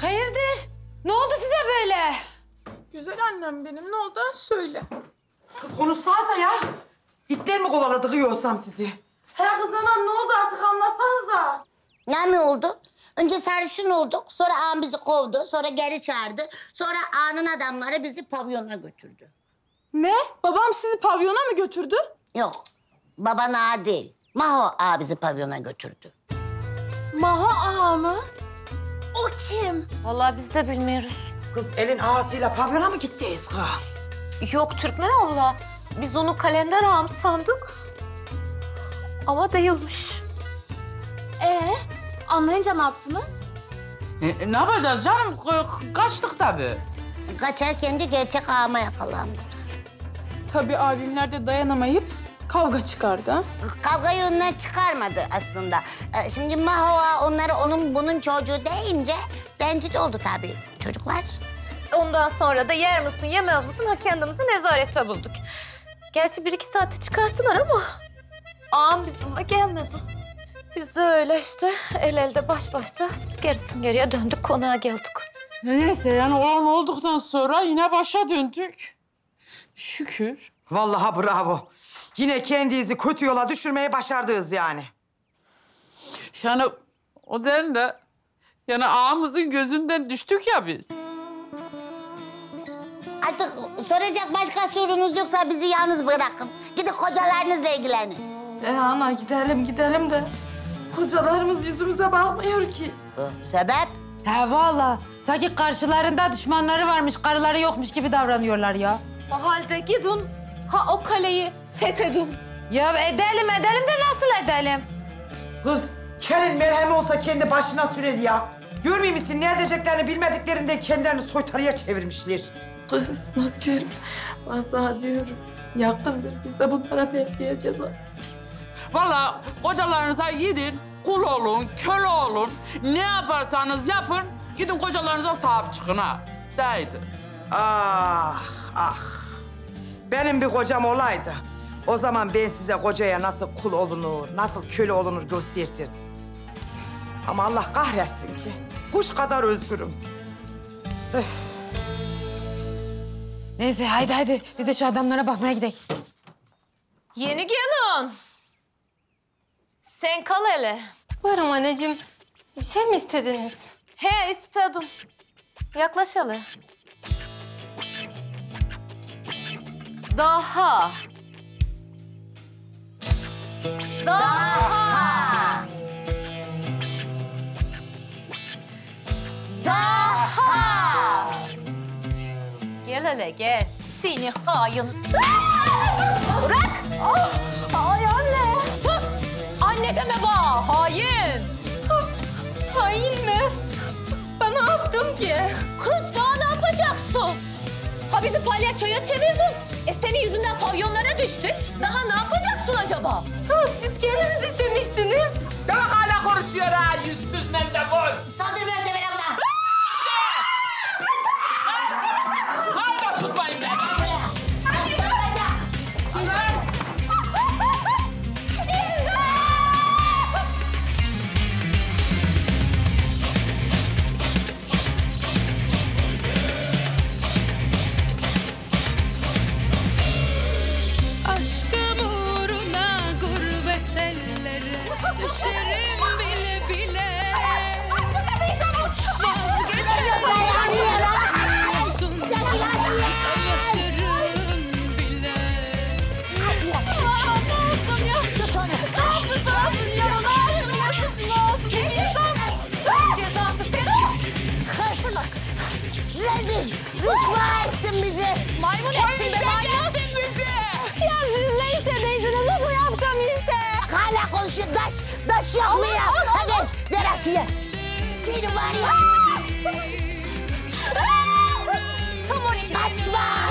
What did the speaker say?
Hayırdır? Ne oldu size böyle? Güzel annem benim, ne oldu söyle. Kız konuşsanıza ya. İtler mi kovaladı yiyorsam sizi? He kız anam, ne oldu artık anlatsanıza. Ne mi oldu? Önce sarışın olduk, sonra ağam bizi kovdu, sonra geri çağırdı. Sonra ağanın adamları bizi pavyona götürdü. Ne? Babam sizi pavyona mı götürdü? Yok, baban ağa değil. Maho ağa bizi pavyona götürdü. Maho ağa mı? O kim? Vallahi biz de bilmiyoruz. Kız elin ağasıyla pavyona mı gitti Eska? Yok Türkmen abla. Biz onu kalender ağam sandık. Ama değilmiş. Anlayınca ne yaptınız? Ne yapacağız canım? Kaçtık tabii. Kaçarken de gerçek ağama yakalandık. Tabii abimler de dayanamayıp kavga çıkardı. Ha? Kavgayı onlar çıkarmadı aslında. Şimdi Maho ağa onları onun bunun çocuğu deyince rencide oldu tabii çocuklar. Ondan sonra da yer misin yemez misin ha kendimizi nezarette bulduk. Gerçi 1-2 saate çıkarttılar ama ağam bizimle gelmedi. Biz de öyle işte el elde baş başta gerisin geriye döndük konağa geldik. Neyse yani olan olduktan sonra yine başa döndük. Şükür. Vallahi bravo. Yine kendinizi kötü yola düşürmeyi başardınız yani. Yani o değil de yani ağamızın gözünden düştük ya biz. Artık soracak başka sorunuz yoksa bizi yalnız bırakın. Gidin kocalarınızla ilgilenin. Ana gidelim de kocalarımız yüzümüze bakmıyor ki. Sebep? He valla. Sanki karşılarında düşmanları varmış, karıları yokmuş gibi davranıyorlar ya. O halde gidin ha o kaleyi fethedin. Ya edelim de nasıl edelim? Kız kelin merhemi olsa kendi başına sürer ya. Görmüyor musun ne edeceklerini bilmediklerinden kendilerini soytarıya çevirmişler. Kız Nazgül, ben sana diyorum. Yakındır, biz de bunlara besleyeceğiz. Vallahi kocalarınıza gidin, kul olun, köle olun. Ne yaparsanız yapın, gidin kocalarınıza sahip çıkın ha. Deydi. Ah ah. Benim bir kocam olaydı. O zaman ben size kocaya nasıl kul olunur, nasıl köle olunur göstertirdim. Ama Allah kahretsin ki kuş kadar özgürüm. Neyse haydi biz de şu adamlara bakmaya gidelim. Yeni gelin. Sen kal hele. Buyurun anneciğim. Bir şey mi istediniz? He istedim. Yaklaş hele. Daha. Daha. Daha. Gel hele gel. Seni hain. Bırak. Ay anne. Sus. Anne deme bana. Hain. Hain mi? Ben ne yaptım ki? Kız daha ne yapacaksın? Ha bizi palyaçoya çevirdin. Senin yüzünden pavyonlara düştük. Daha ne yapacaksın acaba? Ha, siz kendiniz istemiştiniz. Demek hala konuşuyor ha, yüzsüz mendebur. Saldır Möhteber abla. Hala tutmayın beni. Aşkım uğruna gurbet ellere düşerim bile bile. Vazgeçemem sanıyorsun, savaşırım bile. Cezası fena. Rezil, rüsva ettin bizi. Maymun ettin be maymun. Ya siz ne istediyseniz onu yaptım işte. Hala konuşuyor, daş yok mu ya? Hadi, ver Asiye. Seni var ya. Tam 12. Kaçma.